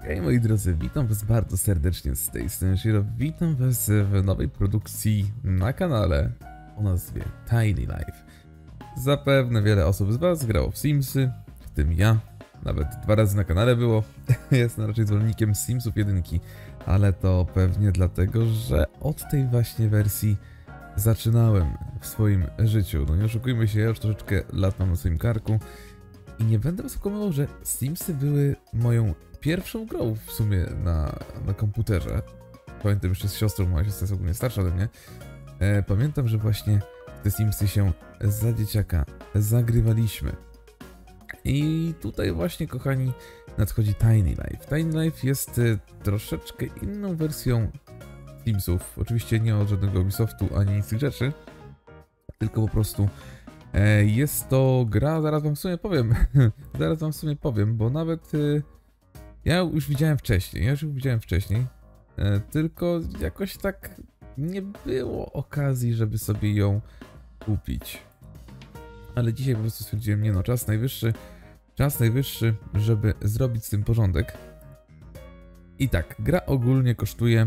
Hej moi drodzy, witam was bardzo serdecznie z tej strony Shiro. Witam was w nowej produkcji na kanale o nazwie Tiny Life. Zapewne wiele osób z was grało w Simsy, w tym ja. Nawet 2 razy na kanale było. Jestem raczej zwolennikiem Simsów 1, ale to pewnie dlatego, że od tej właśnie wersji zaczynałem w swoim życiu. No nie oszukujmy się, ja już troszeczkę lat mam na swoim karku. I nie będę was okłamywał, że Simsy były moją pierwszą grą w sumie na komputerze. Pamiętam jeszcze z siostrą, moja siostra jest ogólnie starsza ode mnie. Pamiętam, że właśnie te Simsy się za dzieciaka zagrywaliśmy. I tutaj właśnie, kochani, nadchodzi Tiny Life. Tiny Life jest troszeczkę inną wersją Simsów. Oczywiście nie od żadnego Ubisoftu ani nic z tych rzeczy, tylko po prostu jest to gra, zaraz wam w sumie powiem, bo nawet ja już widziałem wcześniej, tylko jakoś tak nie było okazji, żeby sobie ją kupić. Ale dzisiaj po prostu stwierdziłem, nie no, czas najwyższy, żeby zrobić z tym porządek. I tak, gra ogólnie kosztuje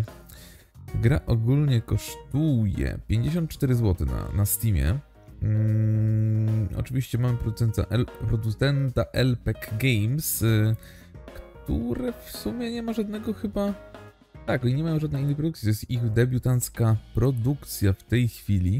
54 zł na Steamie. Oczywiście mamy producenta LPEC Games, które w sumie nie ma żadnego chyba... Tak, oni nie mają żadnej innej produkcji, to jest ich debiutancka produkcja w tej chwili.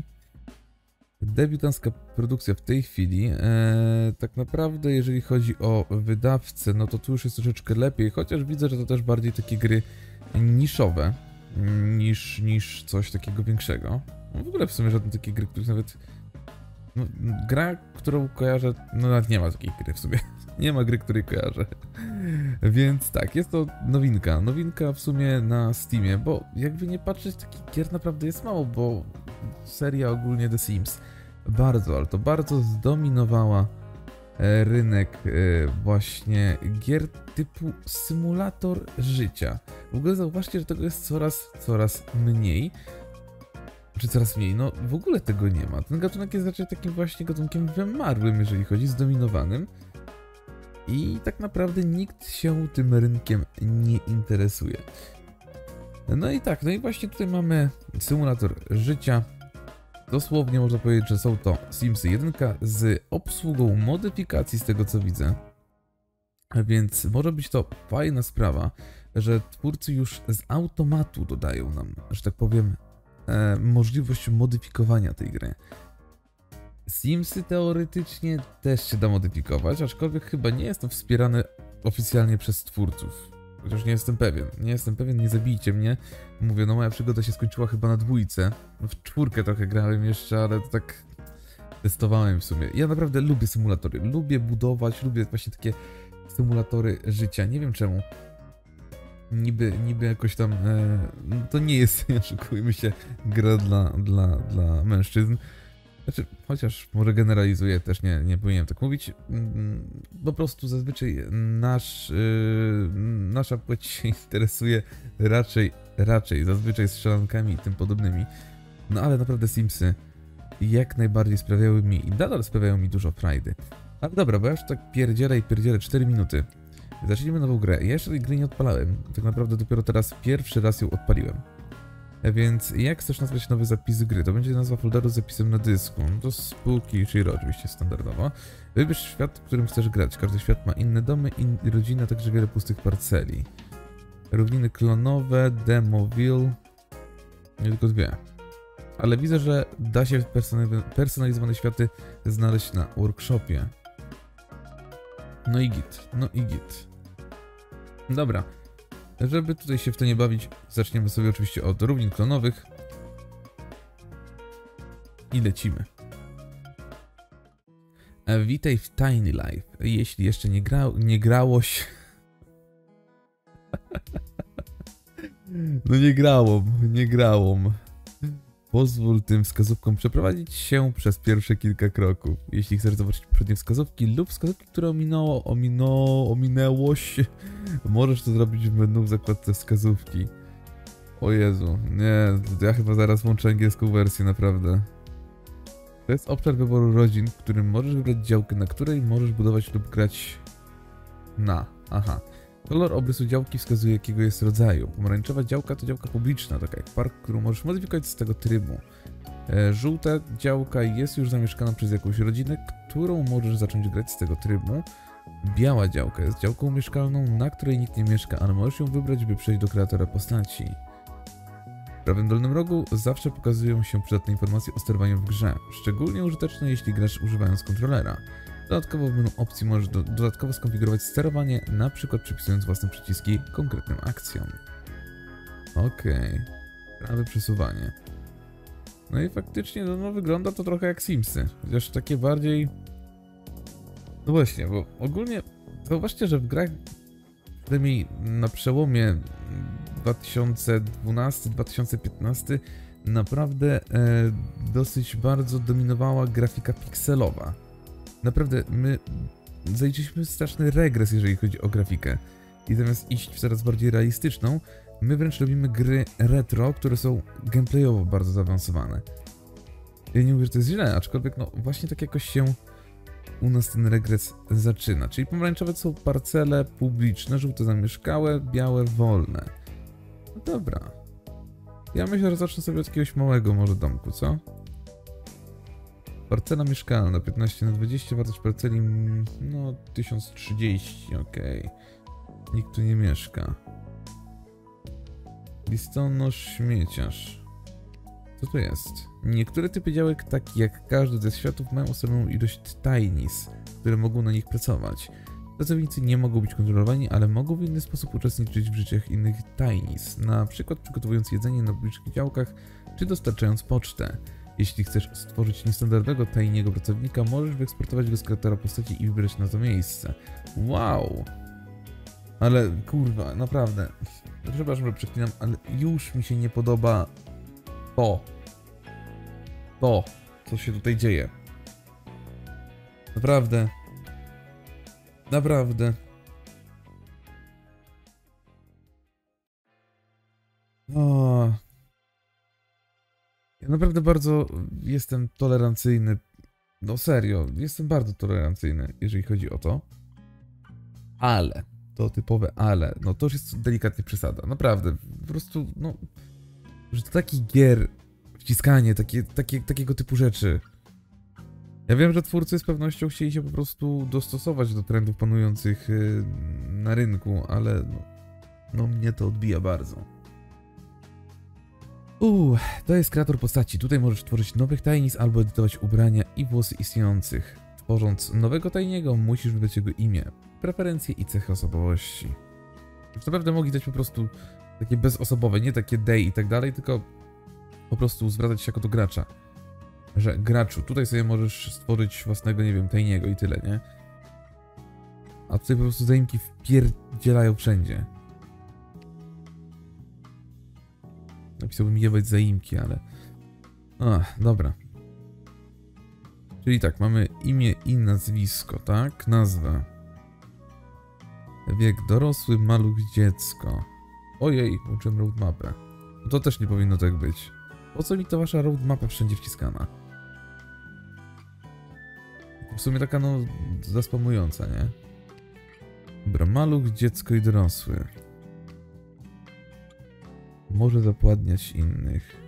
Tak naprawdę, jeżeli chodzi o wydawcę, no to tu już jest troszeczkę lepiej, chociaż widzę, że to też bardziej takie gry niszowe niż coś takiego większego. No w ogóle w sumie żadne takie gry, których nawet... No, gra, którą kojarzę, no nawet nie ma takiej gry w sumie. Nie ma gry, której kojarzę. Więc tak, jest to nowinka. Nowinka w sumie na Steamie, bo jakby nie patrzeć, takich gier naprawdę jest mało, bo seria ogólnie The Sims ale to bardzo zdominowała rynek właśnie gier typu symulator życia. W ogóle zauważcie, że tego jest coraz mniej. Czy coraz mniej? No w ogóle tego nie ma. Ten gatunek jest raczej takim właśnie gatunkiem wymarłym, jeżeli chodzi, zdominowanym. I tak naprawdę nikt się tym rynkiem nie interesuje. No i tak, no i właśnie tutaj mamy symulator życia. Dosłownie można powiedzieć, że są to Simsy 1 z obsługą modyfikacji, z tego co widzę. Więc może być to fajna sprawa, że twórcy już z automatu dodają nam, że tak powiem, możliwość modyfikowania tej gry. Simsy teoretycznie też się da modyfikować, aczkolwiek chyba nie jest to wspierane oficjalnie przez twórców. Chociaż nie jestem pewien, nie zabijcie mnie. Mówię, no moja przygoda się skończyła chyba na 2. W 4 trochę grałem jeszcze, ale to tak testowałem w sumie. Ja naprawdę lubię symulatory, lubię budować, lubię właśnie takie symulatory życia, nie wiem czemu. Niby jakoś tam, to nie jest, nie oszukujmy się, gra dla mężczyzn. Znaczy, chociaż może generalizuję, też nie powinienem tak mówić. Po prostu zazwyczaj nasza płeć się interesuje raczej zazwyczaj strzelankami i tym podobnymi. No ale naprawdę Simsy jak najbardziej sprawiały mi i nadal sprawiają mi dużo frajdy. Ale dobra, bo ja już tak pierdzielę 4 minuty. Zacznijmy nową grę. Ja jeszcze tej gry nie odpalałem. Tak naprawdę dopiero teraz pierwszy raz ją odpaliłem. Więc jak chcesz nazwać nowy zapis gry? To będzie nazwa folderu z zapisem na dysku. No to spółki Shiro oczywiście standardowo. Wybierz świat, w którym chcesz grać. Każdy świat ma inne domy, inne rodziny, a także wiele pustych parceli. Równiny klonowe, Demoville. Nie tylko 2. Ale widzę, że da się personalizowane światy znaleźć na workshopie. No i git. Dobra. Żeby tutaj się w to nie bawić, zaczniemy sobie oczywiście od równin klonowych. I lecimy. Witaj w Tiny Life. Jeśli jeszcze nie no nie grałam. Pozwól tym wskazówkom przeprowadzić się przez pierwsze kilka kroków. Jeśli chcesz zobaczyć poprzednie wskazówki lub wskazówki, które ominęłoś, możesz to zrobić w menu w zakładce wskazówki. O Jezu, nie, ja chyba zaraz włączę angielską wersję, naprawdę. To jest obszar wyboru rodzin, w którym możesz wybrać działkę, na której możesz budować lub grać na. Aha. Kolor obrysu działki wskazuje, jakiego jest rodzaju. Pomarańczowa działka to działka publiczna, taka jak park, którą możesz modyfikować z tego trybu. Żółta działka jest już zamieszkana przez jakąś rodzinę, którą możesz zacząć grać z tego trybu. Biała działka jest działką mieszkalną, na której nikt nie mieszka, ale możesz ją wybrać, by przejść do kreatora postaci. W prawym dolnym rogu zawsze pokazują się przydatne informacje o sterowaniu w grze, szczególnie użyteczne, jeśli grasz używając kontrolera. Dodatkowo w menu opcji możesz dodatkowo skonfigurować sterowanie, np. przypisując własne przyciski konkretnym akcjom. Okej. Prawe przesuwanie. No i faktycznie no wygląda to trochę jak Simsy, chociaż takie bardziej... No właśnie, bo ogólnie zauważcie, że w grach, przynajmniej na przełomie 2012-2015, naprawdę dosyć bardzo dominowała grafika pikselowa. Naprawdę, my zaliczyliśmy straszny regres, jeżeli chodzi o grafikę. I zamiast iść w coraz bardziej realistyczną, my wręcz robimy gry retro, które są gameplayowo bardzo zaawansowane. Ja nie mówię, że to jest źle, aczkolwiek no właśnie tak jakoś się u nas ten regres zaczyna. Czyli pomarańczowe to są parcele publiczne, żółte zamieszkałe, białe wolne. No dobra. Ja myślę, że zacznę sobie od jakiegoś małego może domku, co? Parcela mieszkalna 15×20, wartość parceli no 1030, okej. Nikt tu nie mieszka. Listonosz śmieciarz. Co to jest? Niektóre typy działek, takie jak każdy ze światów, mają osobną ilość tinies, które mogą na nich pracować. Pracownicy nie mogą być kontrolowani, ale mogą w inny sposób uczestniczyć w życiach innych tinies, na przykład przygotowując jedzenie na publicznych działkach, czy dostarczając pocztę. Jeśli chcesz stworzyć niestandardowego tajniego pracownika, możesz wyeksportować go z kreatora postaci i wybrać na to miejsce. Wow! Ale kurwa, naprawdę. Przepraszam, że przeklinam, ale już mi się nie podoba to, co się tutaj dzieje. Naprawdę. Naprawdę. O. Ja naprawdę bardzo jestem tolerancyjny. No serio, jestem bardzo tolerancyjny, jeżeli chodzi o to. Ale, to typowe ale, no to już jest delikatnie przesada. Naprawdę, po prostu, no, że to takich gier, wciskanie, takiego typu rzeczy. Ja wiem, że twórcy z pewnością chcieli się po prostu dostosować do trendów panujących na rynku, ale no mnie to odbija bardzo. To jest kreator postaci. Tutaj możesz tworzyć nowych tajnis albo edytować ubrania i włosy istniejących. Tworząc nowego tajniego, musisz wybrać jego imię, preferencje i cechy osobowości. Już naprawdę mogli dać po prostu takie bezosobowe, nie takie day i tak dalej, tylko po prostu zwracać się jako do gracza. Że graczu, tutaj sobie możesz stworzyć własnego, nie wiem, tajniego i tyle, nie? A tutaj po prostu zaimki wpierdzielają wszędzie. Napisałbym jebać zaimki, ale... dobra. Czyli tak, mamy imię i nazwisko, tak? Nazwę. Wiek dorosły, maluch, dziecko. Ojej, uczyłem roadmapę. No to też nie powinno tak być. Po co mi to wasza roadmapa wszędzie wciskana? W sumie taka no zaspamująca, nie? Dobra, maluch, dziecko i dorosły. Może zapładniać innych.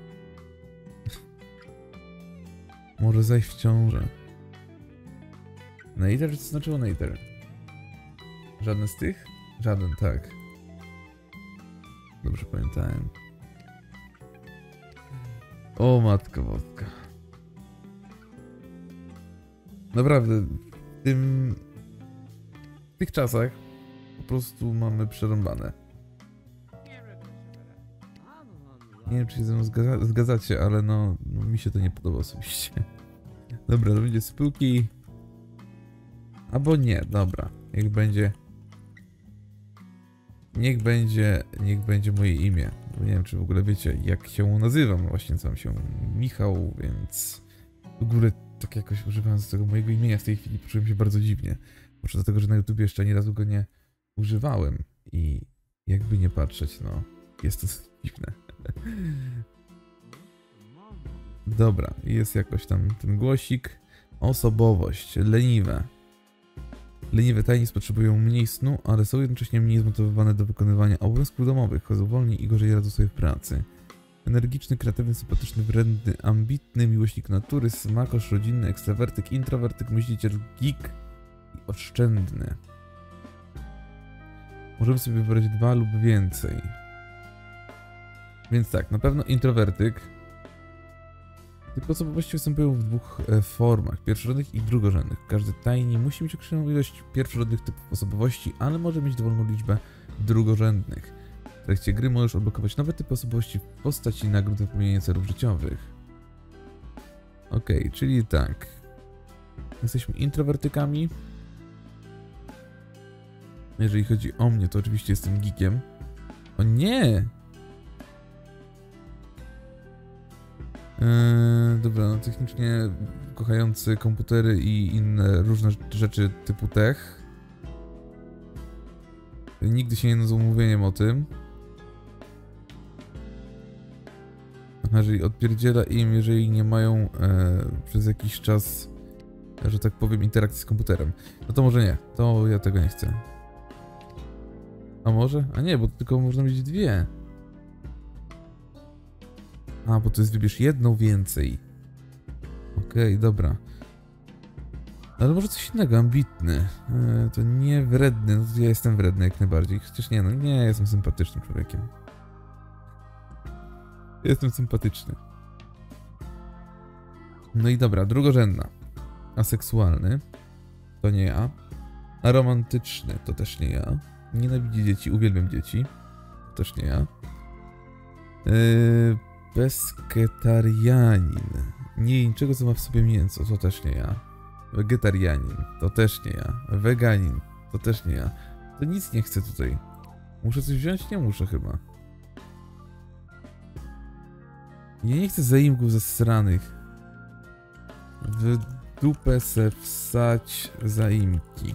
Może zajść w ciążę. Nater? Co znaczyło nater? Żaden z tych? Żaden, tak. Dobrze pamiętałem. O matko wodka. Naprawdę, w tych czasach po prostu mamy przerąbane. Nie wiem, czy się ze mną zgadzacie, ale no mi się to nie podoba osobiście. Dobra, to będzie spółki. Albo nie, dobra. Niech będzie moje imię. Bo nie wiem, czy w ogóle wiecie, jak się nazywam. Właśnie nazywam się Michał, więc w ogóle tak jakoś używając tego mojego imienia w tej chwili poczułem się bardzo dziwnie. Może dlatego, że na YouTube jeszcze ani razu go nie używałem i jakby nie patrzeć, no jest to dziwne. Dobra, jest jakoś tam ten głosik. Osobowość, leniwe. Leniwe tajnic potrzebują mniej snu, ale są jednocześnie mniej zmotywowane do wykonywania obowiązków domowych, chodzą wolniej i gorzej radzą sobie w pracy. Energiczny, kreatywny, sympatyczny, wredny, ambitny, miłośnik natury, smakosz, rodzinny, ekstrawertyk, introwertyk, myśliciel, geek i oszczędny. Możemy sobie wybrać 2 lub więcej. Więc tak, na pewno introwertyk. Typy osobowości występują w 2 formach, pierwszorodnych i drugorzędnych. Każdy tajni musi mieć określoną ilość pierwszorodnych typów osobowości, ale może mieć dowolną liczbę drugorzędnych. W trakcie gry możesz odblokować nowe typy osobowości w postaci nagród za wypełnienie celów życiowych. Okej, czyli tak. Jesteśmy introwertykami. Jeżeli chodzi o mnie, to oczywiście jestem geekiem. O nie! Dobra, no technicznie kochający komputery i inne różne rzeczy typu tech. Nigdy się nie nudzą mówieniem o tym. Jeżeli odpierdziela im, jeżeli nie mają przez jakiś czas, że tak powiem, interakcji z komputerem. No to może nie, to ja tego nie chcę. A może? A nie, bo tylko można mieć 2. A, bo to jest wybierz jedną więcej. Okej, dobra. Ale może coś innego, ambitny. To nie wredny, no to ja jestem wredny jak najbardziej. Chociaż nie, no nie, jestem sympatycznym człowiekiem. Jestem sympatyczny. No i dobra, drugorzędna. Aseksualny. To nie ja. Aromantyczny. To też nie ja. Nienawidzi dzieci. Uwielbiam dzieci. To też nie ja. Pesketarianin. Nie je niczego, co ma w sobie mięso. To też nie ja. Wegetarianin. To też nie ja. Weganin. To też nie ja. To nic nie chcę tutaj. Muszę coś wziąć? Nie muszę chyba. Ja nie chcę zaimków zasranych. W dupę se wsać zaimki.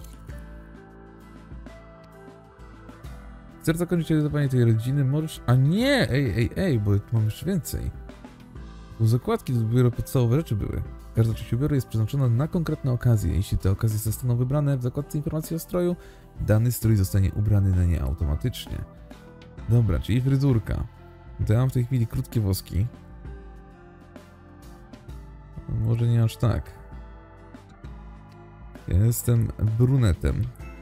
Chcesz zakończyć edytowanie tej rodziny? Możesz... A nie! Ej, bo tu mam jeszcze więcej. Bo zakładki to dopiero podstawowe rzeczy były. Każda część ubioru jest przeznaczona na konkretne okazje. Jeśli te okazje zostaną wybrane w zakładce informacji o stroju, dany strój zostanie ubrany na nie automatycznie. Dobra, czyli fryzurka. To ja mam w tej chwili krótkie włoski. Może nie aż tak. Ja jestem brunetem.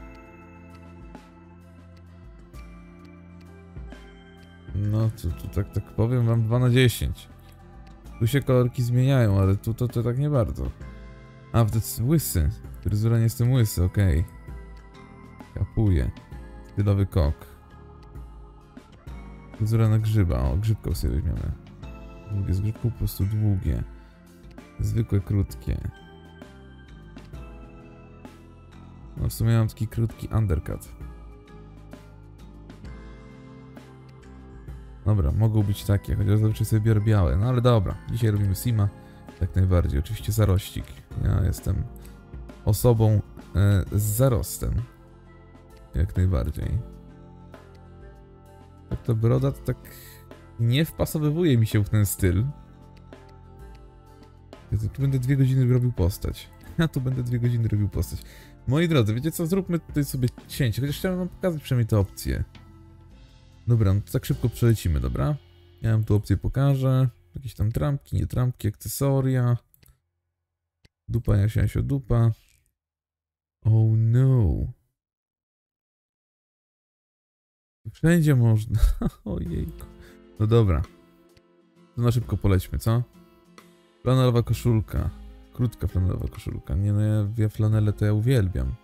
No, tu tak powiem wam 2 na 10. Tu się kolorki zmieniają, ale tu to tak nie bardzo. A, to jest łysy. Fryzura nie jestem łysy, okej. Kapuję. Stylowy kok. Fryzura na grzyba. O, grzybkę sobie weźmiemy. Długie z grzybką, po prostu długie. Zwykłe, krótkie. No w sumie mam taki krótki undercut. Dobra, mogą być takie, chociaż zazwyczaj sobie biorę białe. No ale dobra, dzisiaj robimy Sima. Jak najbardziej, oczywiście zarościk. Ja jestem osobą z zarostem. Jak najbardziej. Tak to broda to tak nie wpasowywuje mi się w ten styl. Ja tu będę 2 godziny robił postać. Ja tu będę 2 godziny robił postać. Moi drodzy, wiecie co? Zróbmy tutaj sobie cięcie. Chociaż chciałem wam pokazać przynajmniej te opcje. Dobra, no to tak szybko przelecimy, dobra? Ja wam tu opcję pokażę. Jakieś tam trampki, nie trampki, akcesoria. Dupa, Jasio, dupa. Oh no. Wszędzie można. Ojejku. No dobra. To na szybko polećmy, co? Flanelowa koszulka. Krótka flanelowa koszulka. Nie no, ja flanelę to ja uwielbiam.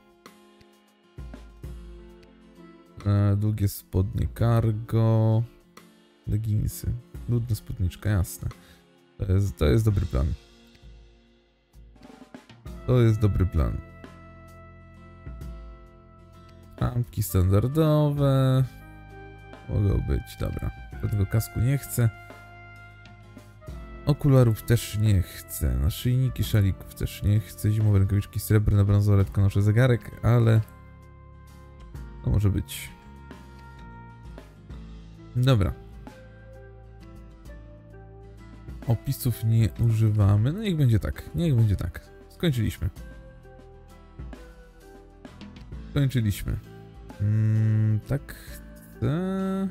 Długie spodnie cargo. Leginsy. Ludna spódniczka, jasne. To jest dobry plan. To jest dobry plan. Trampki standardowe. Mogą być, dobra. Tego kasku nie chcę. Okularów też nie chcę. Naszyjniki szalików też nie chcę. Zimowe rękawiczki srebrne, brązowe, tylko noszę zegarek, ale... To może być. Dobra. Opisów nie używamy. No niech będzie tak. Niech będzie tak. Skończyliśmy. Skończyliśmy. Tak chcę...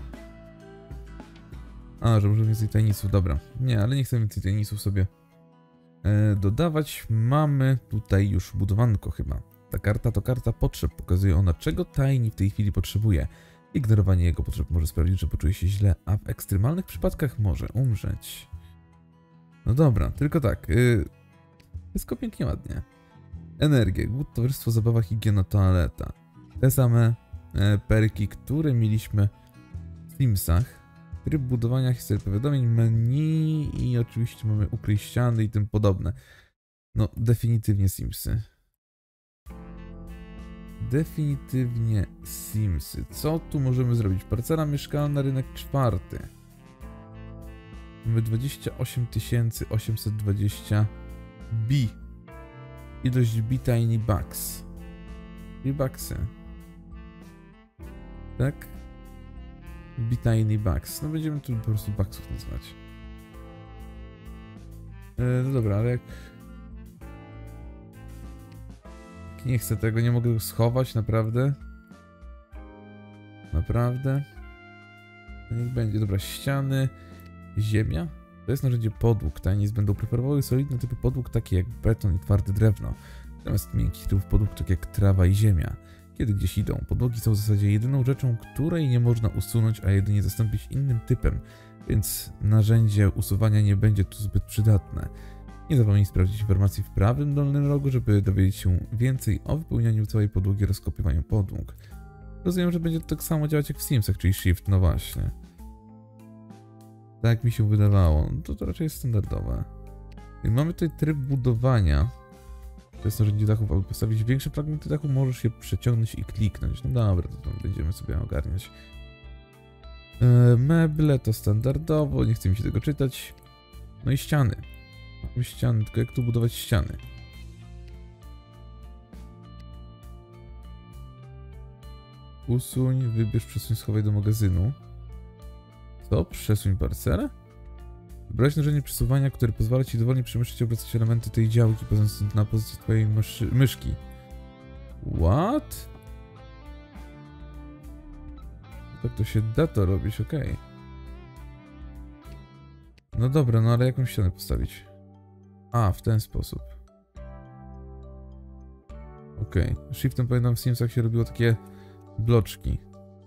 A, że może więcej tajniców, dobra. Nie, ale nie chcę więcej tajniców sobie dodawać. Mamy tutaj już budowanko chyba. Ta karta to karta potrzeb. Pokazuje ona, czego tajni w tej chwili potrzebuje. Ignorowanie jego potrzeb może sprawić, że poczuje się źle, a w ekstremalnych przypadkach może umrzeć. No dobra, tylko tak. Wszystko pięknie, ładnie. Energia, głód, towarzystwo, zabawa, higiena, toaleta. Te same perki, które mieliśmy w Simsach. Tryb budowania, historii powiadomień, menu i oczywiście mamy ukryj ściany i tym podobne. No, definitywnie Simsy. Definitywnie Simsy. Co tu możemy zrobić? Parcela mieszkalna, rynek czwarty. Mamy 28 820 B. Ilość B Tiny Bucks. B-Bucksy. Tak? B Tiny Bucks. No będziemy tu po prostu Bucksów nazywać. No dobra, ale jak nie chcę tego, nie mogę go schować, naprawdę. Naprawdę. No niech będzie, dobra, ściany, ziemia. To jest narzędzie podłóg. Tajnic będą preferowały solidne typy podłóg, takie jak beton i twarde drewno. Zamiast miękkich typów podłóg, takie jak trawa i ziemia. Kiedy gdzieś idą, podłogi są w zasadzie jedyną rzeczą, której nie można usunąć, a jedynie zastąpić innym typem, więc narzędzie usuwania nie będzie tu zbyt przydatne. Nie zapomnij sprawdzić informacji w prawym dolnym rogu, żeby dowiedzieć się więcej o wypełnianiu całej podłogi oraz kopiowaniu podłóg. Rozumiem, że będzie to tak samo działać jak w Simsach, czyli Shift, no właśnie. Tak jak mi się wydawało, to raczej jest standardowe. I mamy tutaj tryb budowania. To jest narzędzie dachów, aby postawić większe fragmenty dachu, możesz je przeciągnąć i kliknąć. No dobra, to będziemy sobie ogarniać. Meble to standardowo, nie chce mi się tego czytać. No i ściany. Mamy ściany, tylko jak tu budować ściany? Usuń, wybierz, przesuń, schowaj do magazynu. Co? Przesuń parcelę? Wybrać narzędzie przesuwania, które pozwala ci dowolnie przemieszczać i obracać elementy tej działki, patrząc na pozycję twojej myszki. What? Tak to się da to robić, okej. No dobra, no ale jakąś ścianę postawić? A, w ten sposób. Okej. Shiftem pamiętam w Simsach się robiło takie bloczki.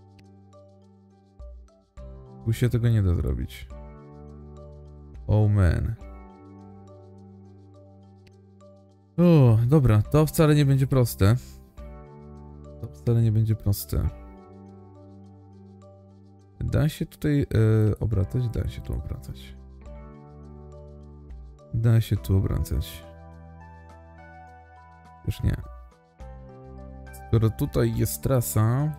Tu się tego nie da zrobić. Oh man. O, dobra, to wcale nie będzie proste. To wcale nie będzie proste. Da się tutaj obracać? Da się tu obracać. Da się tu obracać. Już nie. Skoro tutaj jest trasa,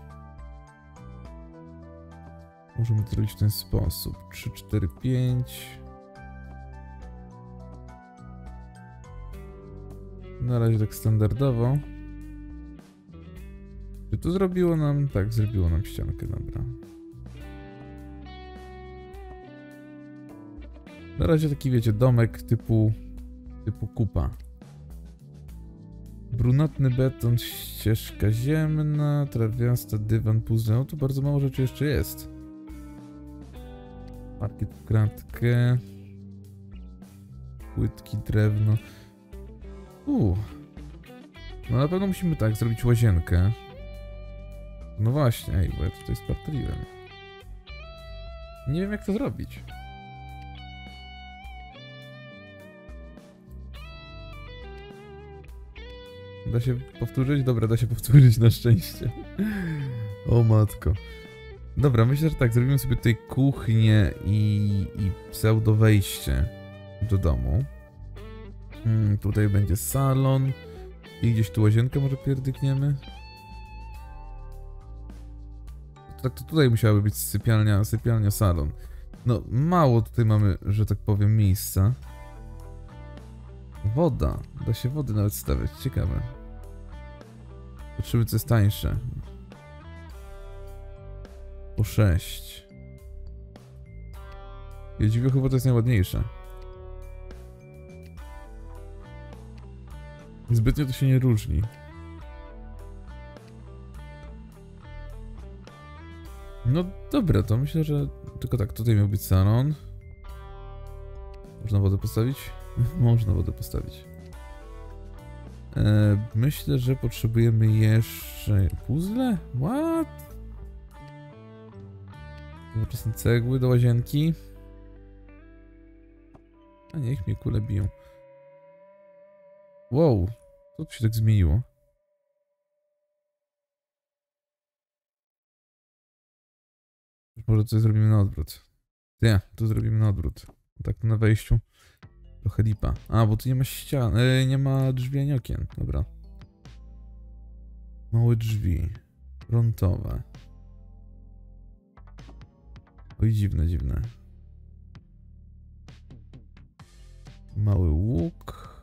możemy to zrobić w ten sposób. 3, 4, 5. Na razie tak standardowo. Czy to zrobiło nam? Tak, zrobiło nam ściankę, dobra. Na razie taki, wiecie, domek typu kupa. Brunatny beton, ścieżka ziemna, trawiasta, dywan, puzzle. No tu bardzo mało rzeczy jeszcze jest. Parkiet w kratkę. Płytki, drewno. No na pewno musimy tak zrobić łazienkę. No właśnie, ej, bo ja tutaj spartoliłem. Nie wiem jak to zrobić. Da się powtórzyć? Dobra, da się powtórzyć na szczęście. O matko. Dobra, myślę, że tak, zrobimy sobie tutaj kuchnię i pseudo wejście do domu. Tutaj będzie salon. I gdzieś tu łazienkę może pierdykniemy. Tak, to tutaj musiałaby być sypialnia, salon. No, mało tutaj mamy, że tak powiem, miejsca. Woda. Da się wody nawet stawiać. Ciekawe. Patrzymy, co jest tańsze. Po 6. Ja dziwię, chyba to jest najładniejsze. Zbytnio to się nie różni. No dobra, to myślę, że tylko tak, tutaj miał być salon. Można wodę postawić? Można wodę postawić. Myślę, że potrzebujemy jeszcze puzzle? What? Nowoczesne cegły do łazienki. A niech mnie kule biją. Wow, co tu się tak zmieniło? Może coś zrobimy na odwrót. Nie, tu zrobimy na odwrót. Tak tu na wejściu. Trochę lipa. A, bo tu nie ma ścian, nie ma drzwi ani okien. Dobra. Małe drzwi. Frontowe. Oj, dziwne, dziwne. Mały łuk.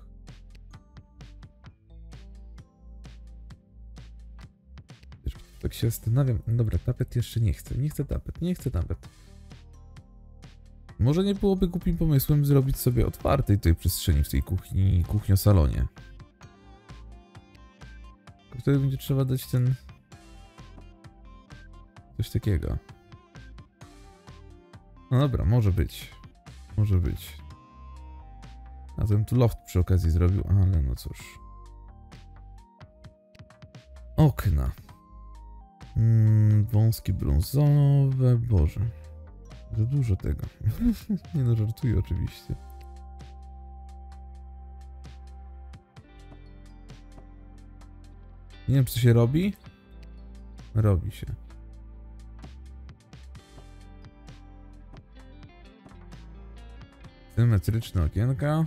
Tak się zastanawiam. Dobra, tapet jeszcze nie chcę. Nie chcę tapet, nie chcę tapet. Może nie byłoby głupim pomysłem zrobić sobie otwartej tej przestrzeni w tej kuchni, kuchnio-salonie. Wtedy będzie trzeba dać ten... coś takiego. No dobra, może być. Może być. A ten tu loft przy okazji zrobił, ale no cóż. Okna. Wąskie brązowe, Boże. Za dużo tego. Nie no, żartuję oczywiście. Nie wiem, czy to się robi? Robi się. Symetryczne okienka.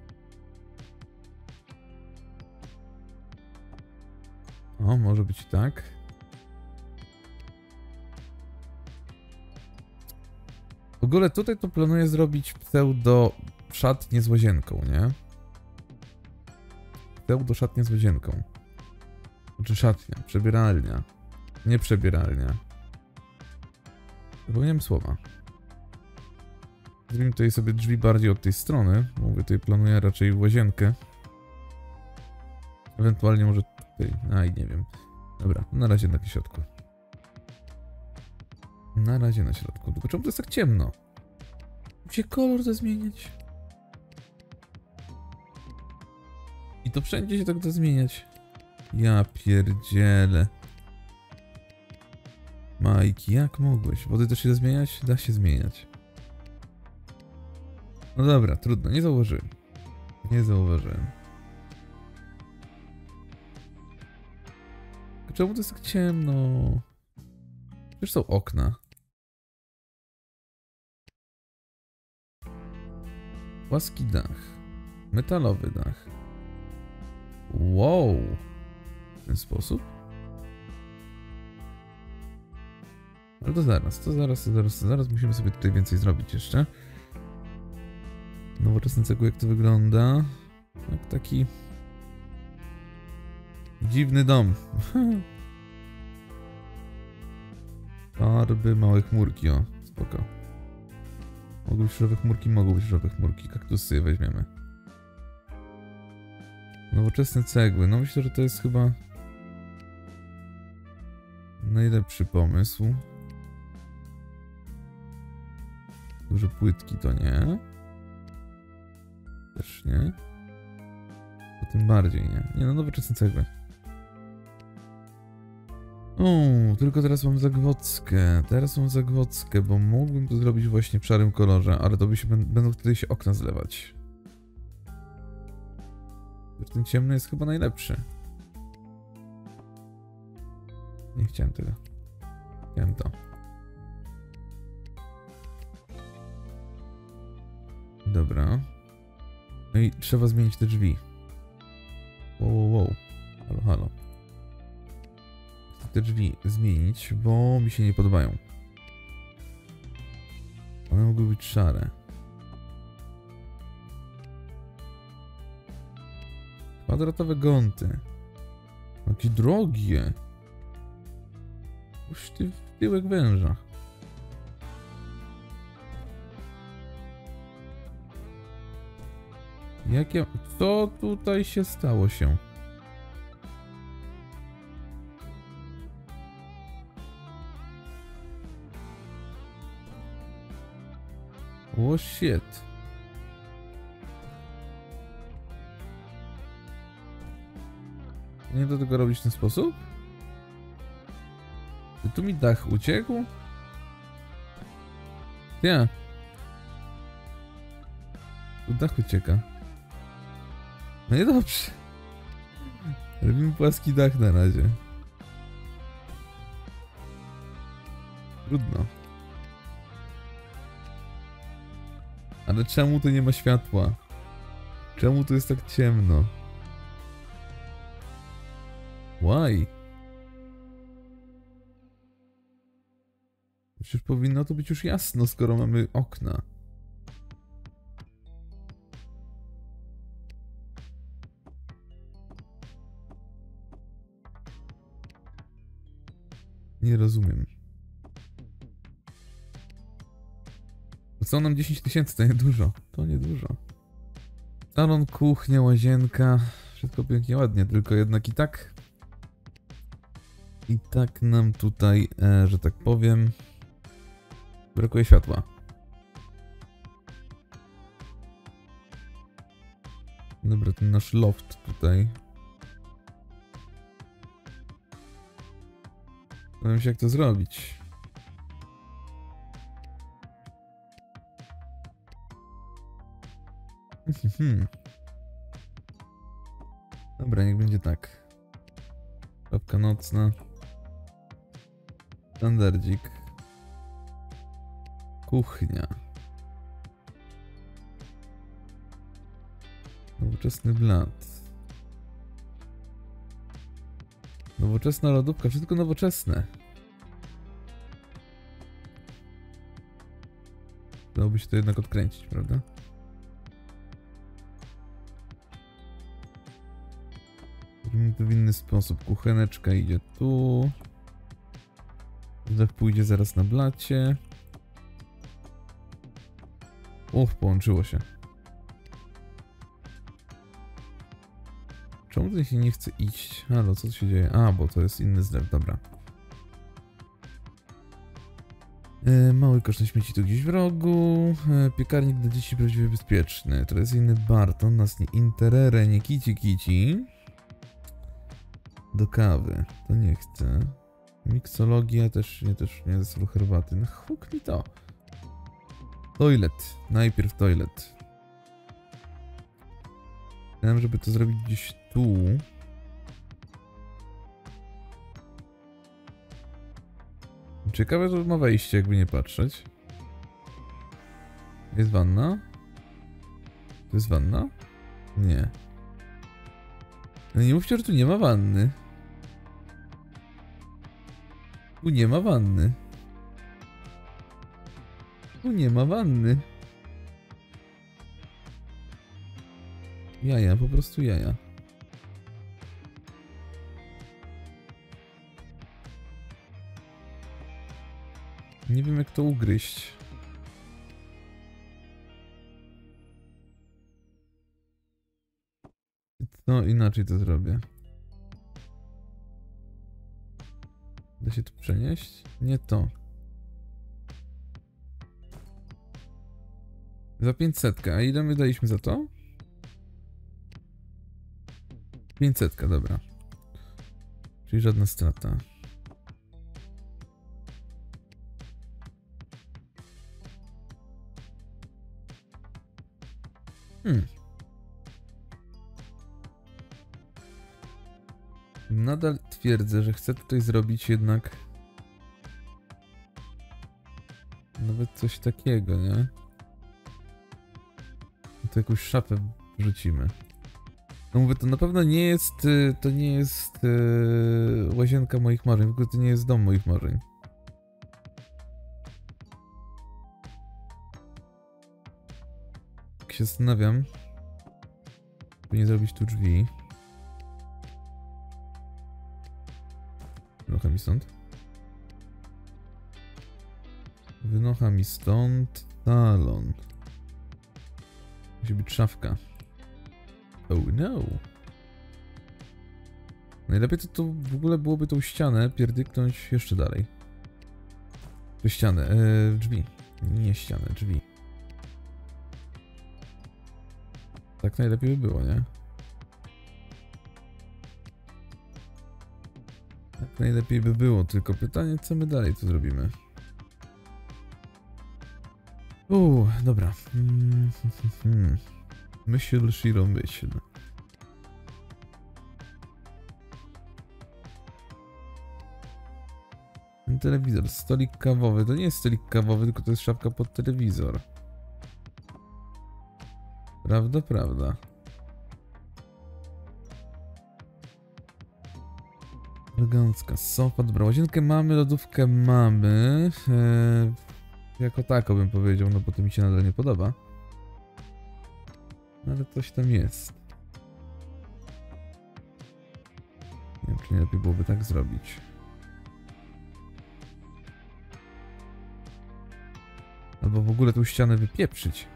O, może być tak. W ogóle tutaj to planuję zrobić pseudo szatnię z łazienką, nie? Pseudo szatnię z łazienką. Znaczy szatnia, przebieralnia. Nie przebieralnia. Zapomniałem słowa. Zrobimy tutaj sobie drzwi bardziej od tej strony. Mówię, tutaj planuję raczej łazienkę. Ewentualnie może tutaj. Aj, nie wiem. Dobra, na razie na środku. Na razie na środku. Tylko czemu to jest tak ciemno? Musi kolor to zmieniać. I to wszędzie się tak da zmieniać. Ja pierdzielę. Majki, jak mogłeś? Wody też się da zmieniać? Da się zmieniać. No dobra, trudno, nie zauważyłem. Nie zauważyłem. Czemu to jest tak ciemno? Przecież są okna. Płaski dach. Metalowy dach. Wow. W ten sposób? Ale to zaraz musimy sobie tutaj więcej zrobić jeszcze. Nowoczesne cegły, jak to wygląda? Jak taki... dziwny dom. Farby, małe chmurki, o, spoko. Mogą być różowe chmurki, mogą być różowe chmurki. Kaktusy je weźmiemy. Nowoczesne cegły, no myślę, że to jest chyba najlepszy pomysł. Duże płytki to nie. Też nie. To tym bardziej nie. Nie no, nowoczesne cegły. O, tylko teraz mam zagwozdkę. Teraz mam zagwozdkę, bo mógłbym to zrobić właśnie w szarym kolorze, ale to by się będą wtedy się okna zlewać. Ten ciemny jest chyba najlepszy. Nie chciałem tego. Chciałem to. Dobra. No i trzeba zmienić te drzwi. Wow. Halo, halo. Chcę te drzwi zmienić, bo mi się nie podobają. One mogły być szare. Kwadratowe gonty. Jakie drogie. Uż ty w tyłek węża. Jakie... Co tutaj się stało się? Oh shit. Nie do tego robić w ten sposób? Czy tu mi dach uciekł? Nie. Tu dach ucieka. No niedobrze. Robimy płaski dach na razie. Trudno. Ale czemu tu nie ma światła? Czemu tu jest tak ciemno? Why? Przecież powinno to być już jasno, skoro mamy okna. Nie rozumiem. Co nam 10 000? To niedużo. To niedużo. Salon, kuchnia, łazienka. Wszystko pięknie, ładnie, tylko jednak i tak nam tutaj, że tak powiem, brakuje światła. Dobra, ten nasz loft tutaj. Zastanawiam się, jak to zrobić. Dobra, niech będzie tak. Szafka nocna. Standardzik. Kuchnia. Nowoczesny blat. Nowoczesna lodówka, wszystko nowoczesne. Dałoby się to jednak odkręcić, prawda? Zrobimy to w inny sposób. Kucheneczka idzie tu. Zlew pójdzie zaraz na blacie. Połączyło się. Czemu tutaj się nie chce iść? Halo, co tu się dzieje? A, bo to jest inny zlew, dobra. Mały kosz na śmieci tu gdzieś w rogu. Piekarnik dla dzieci prawdziwie bezpieczny. Tradycyjny bar, to nas nie interere, nie kici. Do kawy, to nie chcę. Miksologia też nie ze herbaty. No huknij to. Toilet, najpierw toilet. Chciałem, żeby to zrobić gdzieś tu. Ciekawe, że ma wejście, jakby nie patrzeć. Jest wanna? To jest wanna? Nie. No nie mówcie, że tu nie ma wanny. Tu nie ma wanny. Tu nie ma wanny. Jaja, po prostu jaja. Nie wiem, jak to ugryźć. No, inaczej to zrobię. Da się tu przenieść? Nie to. Za 500, a ile my daliśmy za to? 500, dobra. Czyli żadna strata. Nadal twierdzę, że chcę tutaj zrobić jednak nawet coś takiego, nie? To jakąś szafę wrzucimy. No mówię, to na pewno nie jest, to nie jest łazienka moich marzeń, w ogóle to nie jest dom moich marzeń. Jak się zastanawiam, by nie zrobić tu drzwi. Wynocha mi stąd. Wynocha mi stąd salon. Musi być szafka. Oh no. Najlepiej to w ogóle byłoby tą ścianę pierdyknąć jeszcze dalej. Ścianę, drzwi. Nie ścianę, drzwi. Tak najlepiej by było, nie? Tak najlepiej by było, tylko pytanie, co my dalej tu zrobimy? Dobra. Myśl, Shiro, myśl. Ten telewizor, stolik kawowy. To nie jest stolik kawowy, tylko to jest szafka pod telewizor. Prawda, prawda. Elegancka sofa, dobra, łazienkę mamy, lodówkę mamy. Jako tako bym powiedział, no bo to mi się nadal nie podoba. No ale coś tam jest. Nie wiem, czy nie lepiej byłoby tak zrobić. Albo w ogóle tą ścianę wypieprzyć.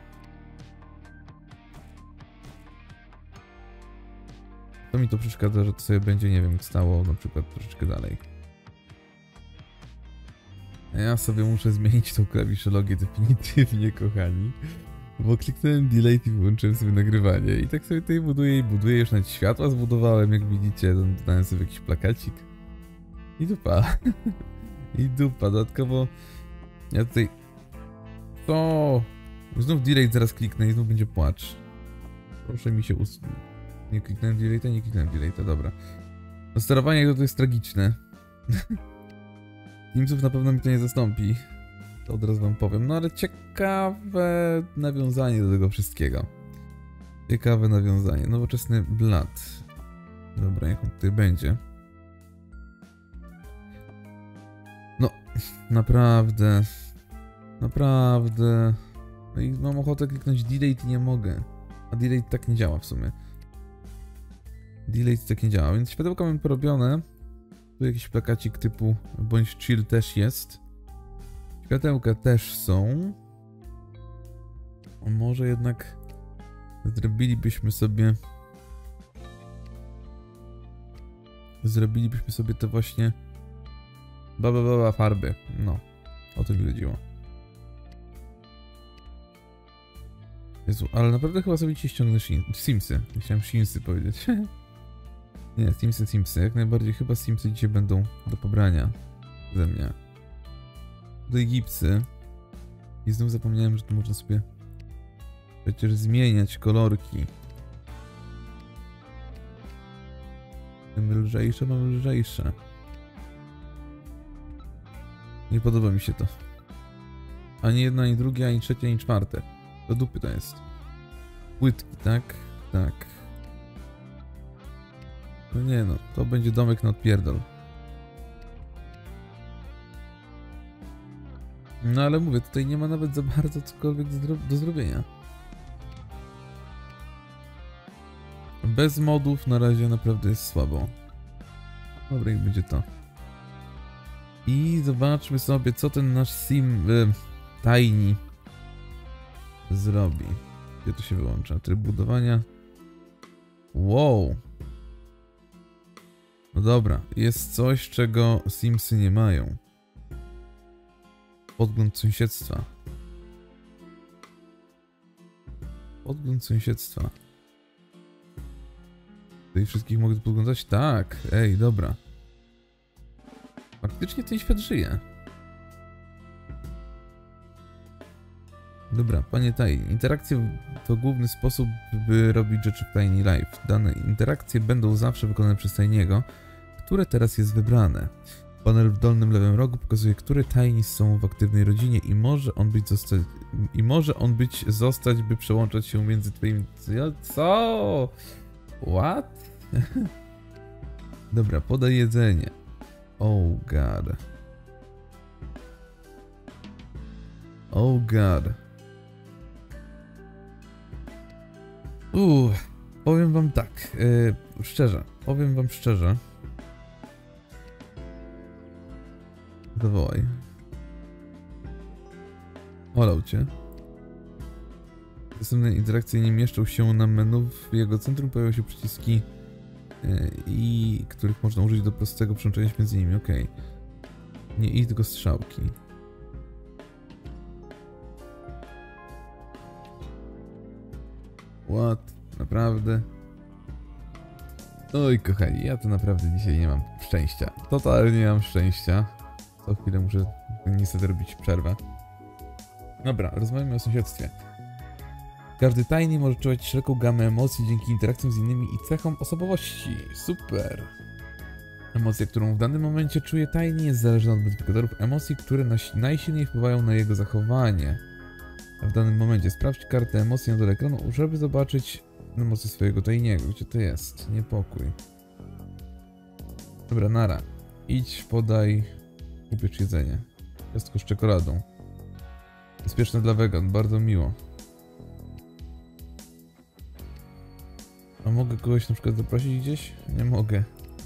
To mi to przeszkadza, że to sobie będzie, nie wiem, stało na przykład troszeczkę dalej. Ja sobie muszę zmienić tą klawiszologię definitywnie, kochani. Bo kliknąłem delete i wyłączyłem sobie nagrywanie. I tak sobie tutaj buduję i buduję. Już nawet światła zbudowałem, jak widzicie. Dodałem sobie jakiś plakacik. I dupa. I dupa. Dodatkowo ja tutaj... To... Znów delete zaraz kliknę i znów będzie płacz. Proszę mi się Nie kliknąłem delete'a, nie kliknąłem delete'a, dobra. No sterowanie to jest tragiczne. Simsów na pewno mi to nie zastąpi. To od razu wam powiem. No ale ciekawe nawiązanie do tego wszystkiego. Ciekawe nawiązanie. Nowoczesny blat. Dobra, niech on tutaj będzie. No, naprawdę. Naprawdę. No i mam ochotę kliknąć delete i nie mogę. A delete tak nie działa w sumie. Delete tak nie działa, więc światełka mam porobione. Tu jakiś plakacik typu bądź chill też jest. Światełka też są. Może jednak zrobilibyśmy sobie to właśnie farby. No, o to mi chodziło. Jezu, ale naprawdę chyba sobie dzisiaj ściągnę Simsy. Chciałem Simsy powiedzieć. Nie, Simsy. Jak najbardziej chyba Simsy dzisiaj będą do pobrania ze mnie. Tutaj gipsy. I znów zapomniałem, że tu można sobie przecież zmieniać kolorki. Tym lżejsze mam lżejsze. Nie podoba mi się to. Ani jedno, ani drugie, ani trzecie, ani czwarte. Do dupy to jest. Płytki, tak? Tak. No nie no, to będzie domek na odpierdol. No ale mówię, tutaj nie ma nawet za bardzo cokolwiek do zrobienia. Bez modów na razie naprawdę jest słabo. Dobra, jak będzie to. I zobaczmy sobie, co ten nasz Tiny zrobi. Gdzie to się wyłącza? Tryb budowania. Wow. No dobra, jest coś, czego Simsy nie mają. Podgląd sąsiedztwa. Podgląd sąsiedztwa. Tutaj wszystkich mogę podglądać? Tak, ej, dobra. Faktycznie ten świat żyje. Dobra, panie Tiny, interakcje to główny sposób, by robić rzeczy w Tiny Life. Dane interakcje będą zawsze wykonane przez Tiny'ego, które teraz jest wybrane. Panel w dolnym lewym rogu pokazuje, które Tiny są w aktywnej rodzinie i może on zostać, by przełączać się między twoimi... Co? What? Dobra, podaj jedzenie. Oh god. Oh god. Powiem wam tak, powiem wam szczerze. Zawołaj. Olał cię. Następne interakcje nie mieszczą się na menu. W jego centrum pojawiają się przyciski, których można użyć do prostego przełączenia się między nimi. Okej. Nie i tylko strzałki. What? naprawdę. Oj, kochani, ja to naprawdę dzisiaj nie mam szczęścia. Totalnie nie mam szczęścia. Co chwilę muszę niestety robić przerwę. Dobra, rozmawiamy o sąsiedztwie. Każdy Tiny może czuwać szeroką gamę emocji dzięki interakcjom z innymi i cechom osobowości. Super! Emocja, którą w danym momencie czuje Tiny, jest zależna od modyfikatorów emocji, które najsilniej wpływają na jego zachowanie. A w danym momencie sprawdź kartę emocji na dole ekranu, żeby zobaczyć emocje swojego Tiny'ego. Gdzie to jest? Niepokój. Dobra, nara. Idź, podaj, upiecz jedzenie. Ciastko z czekoladą. Bezpieczne dla wegan, bardzo miło. A mogę kogoś na przykład zaprosić gdzieś? Nie mogę.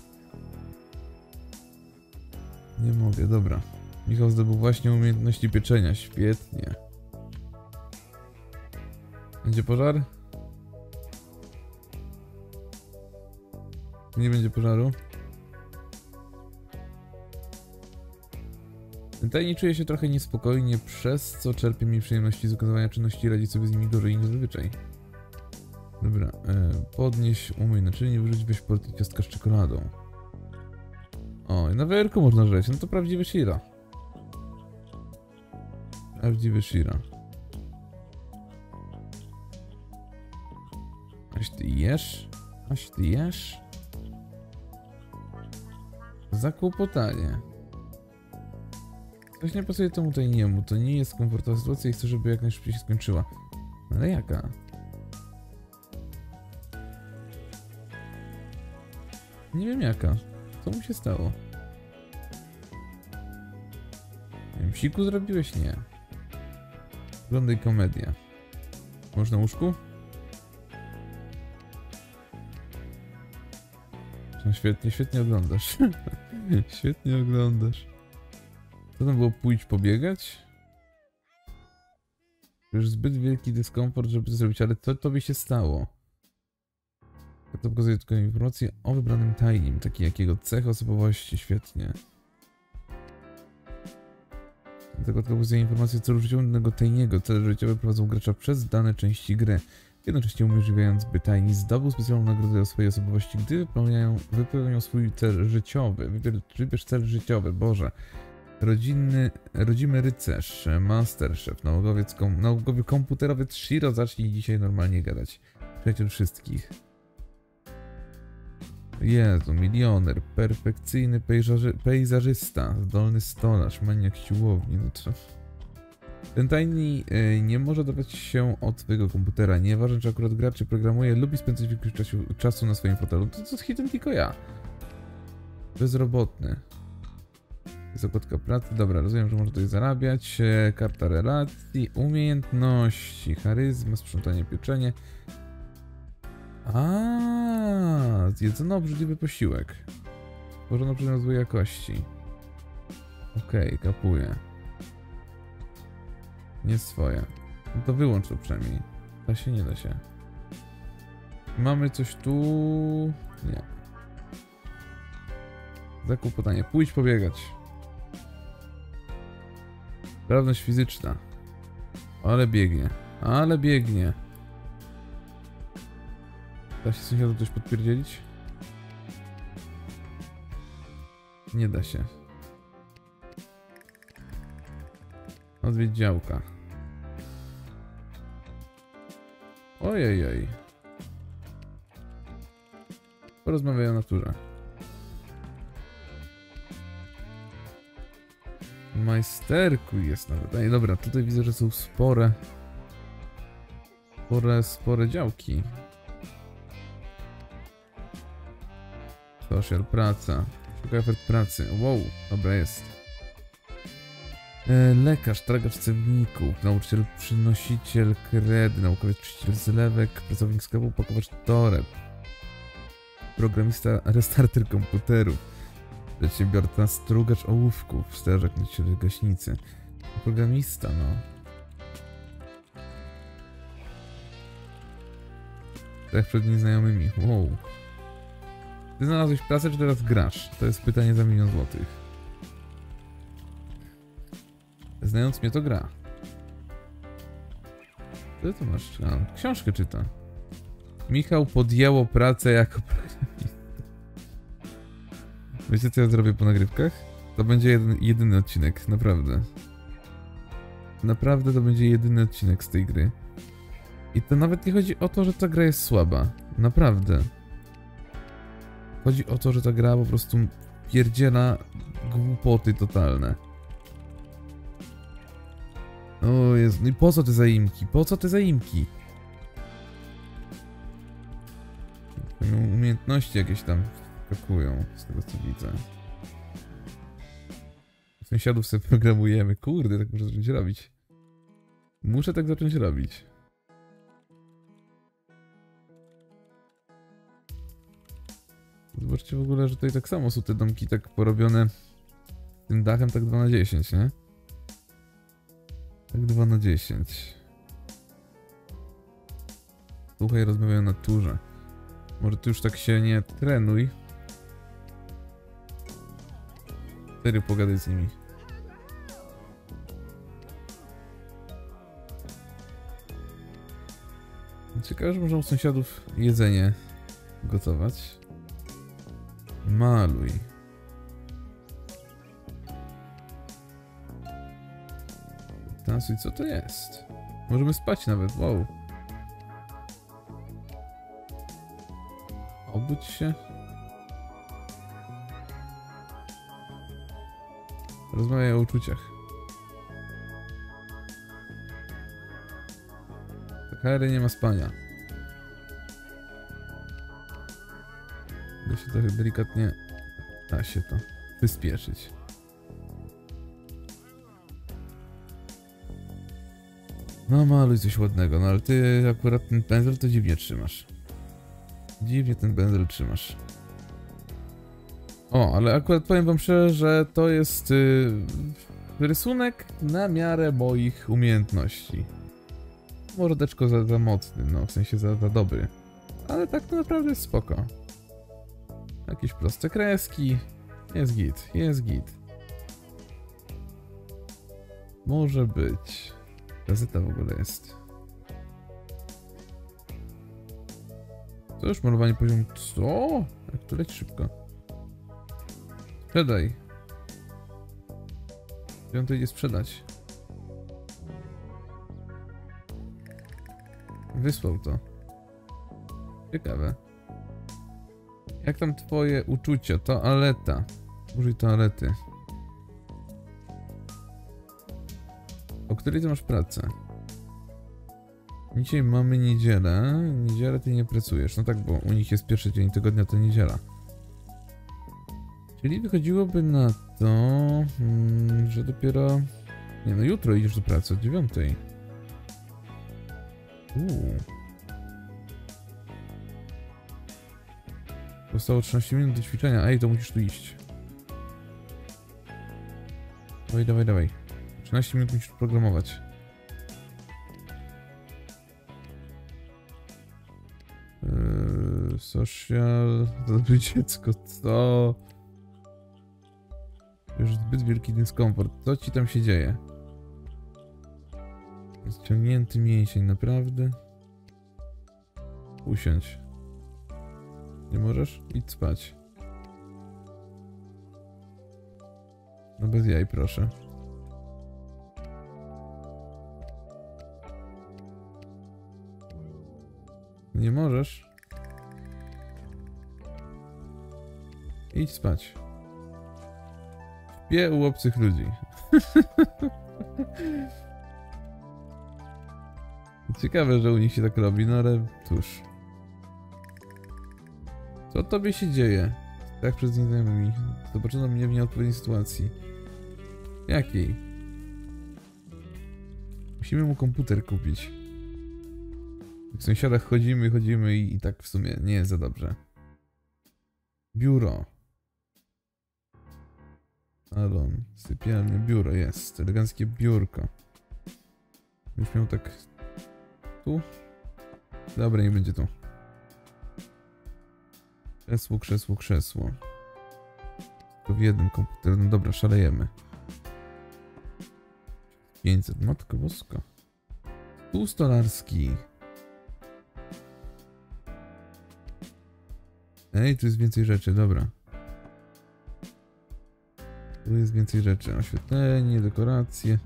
Nie mogę, dobra. Michał zdobył właśnie umiejętności pieczenia, świetnie. Będzie pożar? Nie będzie pożaru? Ten Tiny czuje się trochę niespokojnie, przez co czerpie mi przyjemności z wykonywania czynności i radzi sobie z nimi gorzej niż zazwyczaj. Dobra, podnieś, umyj naczynie, wyrzuć, weź porty ciastka z czekoladą. O, i na wyjerku można żreć, no to prawdziwy Shira. Prawdziwy Shira. Aś ty jesz? Aś ty jesz? Zakłopotanie. Coś nie pasuje temu Tiny'emu, to nie jest komfortowa sytuacja i chcę, żeby jak najszybciej się skończyła. Ale jaka? Nie wiem jaka. Co mu się stało? Nie wiem, siku zrobiłeś? Nie. Oglądaj komedię. Możesz na łóżku? No świetnie, świetnie oglądasz. Świetnie oglądasz. Co tam było? Pójdź pobiegać? Już zbyt wielki dyskomfort, żeby to zrobić, ale co tobie się stało? To pokazuje tylko informacje o wybranym Tiny'm, taki jakiego cech osobowości, świetnie. Dlatego pokazuje informacje co życiowego Tiny'ego. Cele życiowe prowadzą gracza przez dane części gry, jednocześnie umożliwiając, by Tiny zdobył specjalną nagrodę o swojej osobowości, gdy wypełnią swój cel życiowy. Wybierz cel życiowy, Boże. Rodzimy rycerz, masterchef, naukowy komputerowiec Shiro, zacznij dzisiaj normalnie gadać. Przyjaciel wszystkich. Jezu, milioner, perfekcyjny pejzażysta, zdolny stolarz, maniak siłowni, no to... Ten Tiny nie może oderwać się od swojego komputera, nieważne czy akurat gra czy programuje, lubi spędzać większość czasu na swoim fotelu. To hitem tylko ja. Bezrobotny. Jest okładka pracy, dobra, rozumiem, że może tutaj zarabiać. Karta relacji, umiejętności, charyzma, sprzątanie, pieczenie. Zjedzono obrzydliwy posiłek. Stworzono przedmiot złej jakości. Okej, kapuję. Nie swoje. No to wyłącz to przynajmniej. Da się, nie da się. Mamy coś tu... Nie. Zakłopotanie. Pójdź pobiegać. Sprawność fizyczna. Ale biegnie. Ale biegnie. Da się sąsiadu coś podpierdzielić? Nie da się. Odwiedź działka. Ojej. Porozmawiaj o naturze. Majsterku jest nawet. Ej, dobra, tutaj widzę, że są spore działki. Social, praca. Szukaj ofert pracy. Wow, dobra jest. Lekarz, tragacz cewników, nauczyciel, przynosiciel kredy, naukowiec, czyściciel zlewek, pracownik sklepu, pakowacz toreb, programista, restarter komputerów, przedsiębiorca, strugacz ołówków, strażak, nauczyciel gaśnicy, programista, no. Tak przed nieznajomymi, wow. Ty znalazłeś pracę, czy teraz grasz? To jest pytanie za 1 000 000 złotych. Znając mnie, to gra. Co ty masz? A, książkę czyta. Michał podjęło pracę jako programista. Wiecie, co ja zrobię po nagrywkach? To będzie jedyny odcinek, naprawdę. Naprawdę to będzie jedyny odcinek z tej gry. I to nawet nie chodzi o to, że ta gra jest słaba. Naprawdę. Chodzi o to, że ta gra po prostu pierdziela głupoty totalne. O Jezu, no i po co te zaimki? Po co te zaimki? Umiejętności jakieś tam skakują, z tego co widzę. Sąsiadów sobie programujemy. Kurde, tak muszę zacząć robić. Muszę tak zacząć robić. Zobaczcie w ogóle, że tutaj tak samo są te domki tak porobione tym dachem, tak 2 na 10, nie? Tak 2 na 10. Słuchaj, rozmawiają o naturze. Może ty już tak się nie trenuj. Serio, pogadaj z nimi. Ciekawe, że można u sąsiadów jedzenie gotować. Maluj. Tansuj, co to jest? Możemy spać nawet, wow. Obudź się. Rozmawiaj o uczuciach. Takary nie ma spania. Da się trochę delikatnie... Da się to przyspieszyć. No maluj coś ładnego, no ale ty akurat ten pędzel to dziwnie trzymasz. Dziwnie ten pędzel trzymasz. O, ale akurat powiem wam szczerze, że to jest rysunek na miarę moich umiejętności. Mordeczko za mocny, no w sensie za dobry. Ale tak to naprawdę jest spoko. Jakieś proste kreski. Jest git, jest git. Może być. Gazeta w ogóle jest. To już malowanie poziom... Co? Jak to leci szybko. Sprzedaj. Gdzie on to idzie sprzedać? Wysłał to. Ciekawe. Jak tam twoje uczucia? Toaleta. Użyj toalety. O której ty masz pracę? Dzisiaj mamy niedzielę. Niedzielę ty nie pracujesz. No tak, bo u nich jest pierwszy dzień tygodnia, to niedziela. Czyli wychodziłoby na to, że dopiero... Nie no, jutro idziesz do pracy o 9. Zostało 13 minut do ćwiczenia. Ej, to musisz tu iść. Dawaj, dawaj, dawaj. 13 minut musisz programować. Social... Dobre dziecko, co? Już zbyt wielki dyskomfort. Co ci tam się dzieje? Ściągnięty mięsień, naprawdę? Usiądź. Nie możesz? Idź spać. No bez jaj, proszę. Nie możesz? Idź spać. Śpię u obcych ludzi. Ciekawe, że u nich się tak robi, no ale cóż. Co tobie się dzieje? Tak przed nieznajomymi. Zobaczono mnie w nieodpowiedniej sytuacji. Jakiej? Musimy mu komputer kupić. W sąsiadach chodzimy i tak w sumie nie jest za dobrze. Biuro. Salon, sypialnia, biuro jest. Eleganckie biurko. Już miał tak... Tu? Dobra, nie będzie tu. Krzesło, krzesło, krzesło. Tylko w jednym komputer. No dobra, szalejemy. 500, matko boska. Stół stolarski. Ej, tu jest więcej rzeczy, dobra. Tu jest więcej rzeczy. Oświetlenie, dekoracje.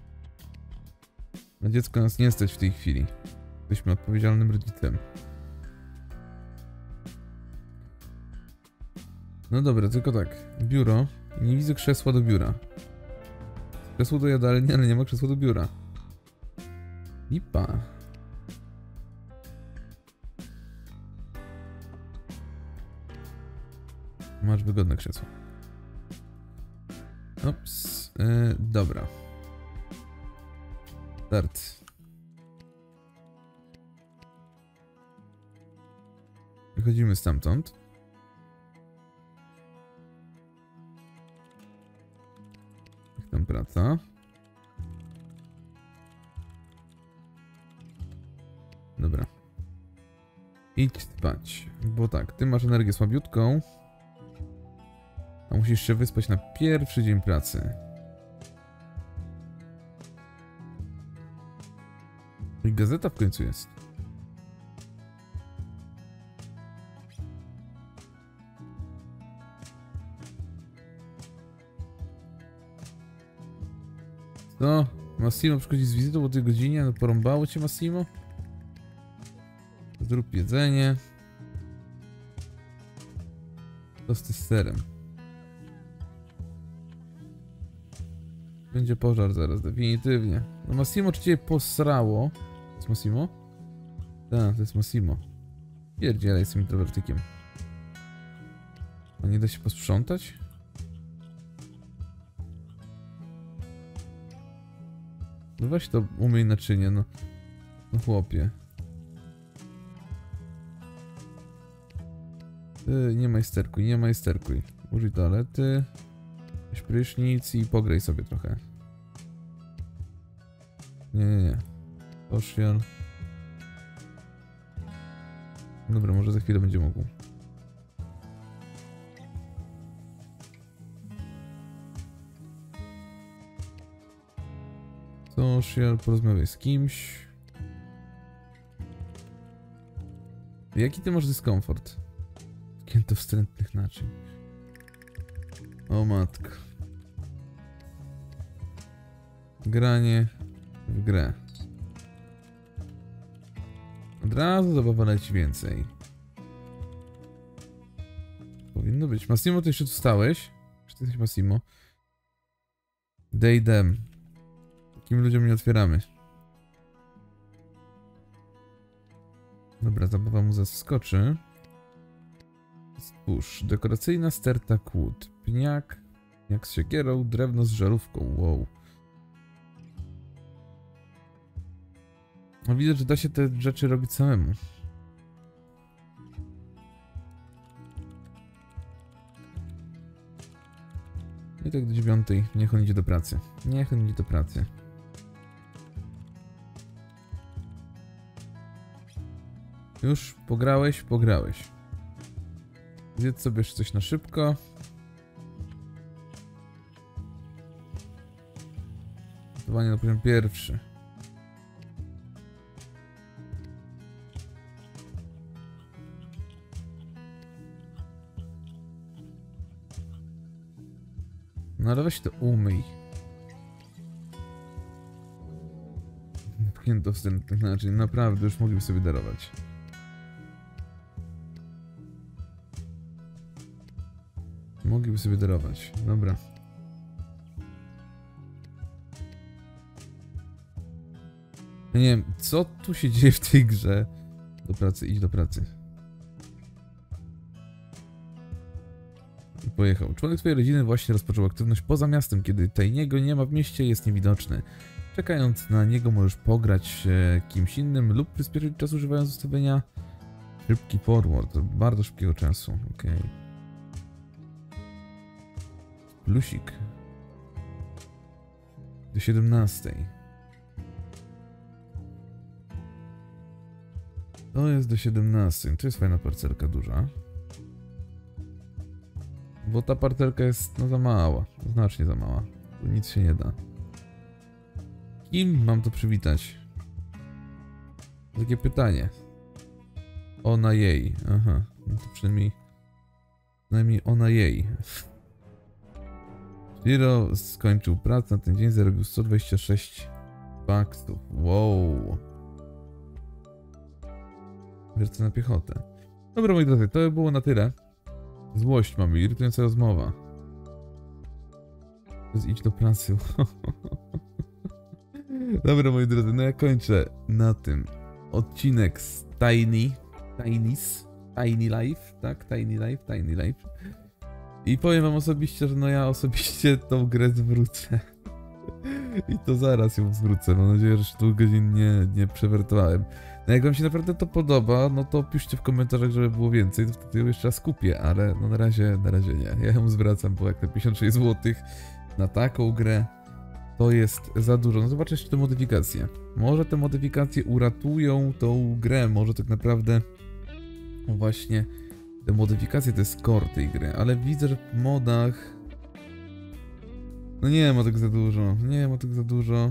Na dziecko nas nie stać w tej chwili. Jesteśmy odpowiedzialnym rodzicem. No dobra, tylko tak. Biuro. Nie widzę krzesła do biura. Krzesło do jadalni, ale nie ma krzesła do biura. Lipa. Masz wygodne krzesło. Ops. Dobra. Start. Wychodzimy stamtąd. Jak tam praca? Dobra. Idź spać. Bo tak, ty masz energię słabiutką. A musisz się wyspać na pierwszy dzień pracy. I gazeta w końcu jest. Co? Massimo przychodzi z wizytą o tej godzinie? No porąbało cię, Massimo? Zrób jedzenie. Tosty z serem. Będzie pożar zaraz, definitywnie. No Massimo, czy cię posrało? To jest Massimo? Tak, to jest Massimo. Pierdzielaj z tym introwertykiem. A nie da się posprzątać? No weź to umyj naczynie, no. No chłopie. Ty, nie majsterkuj, nie majsterkuj. Użyj toalety. Weź prysznic i pograj sobie trochę. Nie. Social. Dobra, może za chwilę będzie mógł. Social, porozmawiaj z kimś. Jaki ty masz dyskomfort? Tknięto wstrętnych naczyń. O matko. Granie w grę. Od razu zabawa leci więcej. Powinno być. Massimo, ty jeszcze tu stałeś? Czy ty jesteś Massimo? Day them. Takim ludziom nie otwieramy. Dobra, zabawa mu zaskoczy. Spójrz, dekoracyjna sterta kłód. Pniak z siekierą, drewno z żarówką. Wow. No widzę, że da się te rzeczy robić samemu. I tak do 9. Niech on idzie do pracy. Niech on idzie do pracy. Już pograłeś? Pograłeś. Zjedz sobie jeszcze coś na szybko. Gotowanie na poziom pierwszy. No ale weź to umyj. Pchnięto wstępnych naczyń. Naprawdę już mogliby sobie darować. Mogliby sobie darować. Dobra. Ja nie wiem, co tu się dzieje w tej grze. Do pracy, idź do pracy. I pojechał. Członek twojej rodziny właśnie rozpoczął aktywność poza miastem, kiedy Tajniego nie ma w mieście, jest niewidoczny. Czekając na niego możesz pograć kimś innym lub przyspieszyć czas używając ustawienia szybki forward, bardzo szybkiego czasu. Okej. Plusik. Do 17. To jest do 17. To jest fajna parcelka duża. Bo ta parcelka jest no za mała. Znacznie za mała. Tu nic się nie da. Kim mam to przywitać? Takie pytanie. Ona jej. Aha. No to przynajmniej Przynajmniej ona jej. Shiro skończył pracę na ten dzień, zarobił 126 baksów. Wow. Wiercę na piechotę. Dobra, moi drodzy, to było na tyle. Złość mamy, irytująca rozmowa. Idź do pracy. Dobra, moi drodzy, no ja kończę na tym odcinek z Tiny Life, tak? Tiny Life. I powiem wam osobiście, że no ja osobiście tą grę zwrócę. I to zaraz ją zwrócę. Mam nadzieję, że się tu godzin nie przewertowałem. No jak wam się naprawdę to podoba, no to piszcie w komentarzach, żeby było więcej, to wtedy ją jeszcze raz kupię, ale no na razie nie. Ja ją zwracam, bo jak te 56 zł na taką grę to jest za dużo. No zobaczcie jeszcze te modyfikacje. Może te modyfikacje uratują tą grę, może tak naprawdę właśnie te modyfikacje to jest core tej gry, ale widzę, że w modach no nie ma tak za dużo.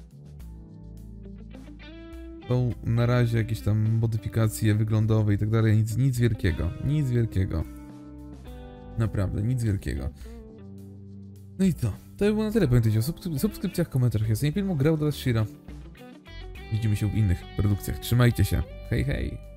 Są na razie jakieś tam modyfikacje wyglądowe i tak dalej, nic wielkiego. Naprawdę, nic wielkiego. No i to by było na tyle, pamiętajcie o subskrypcjach, komentarzach. Ja sobie filmu grał do Shiro. Widzimy się w innych produkcjach. Trzymajcie się. Hej, hej.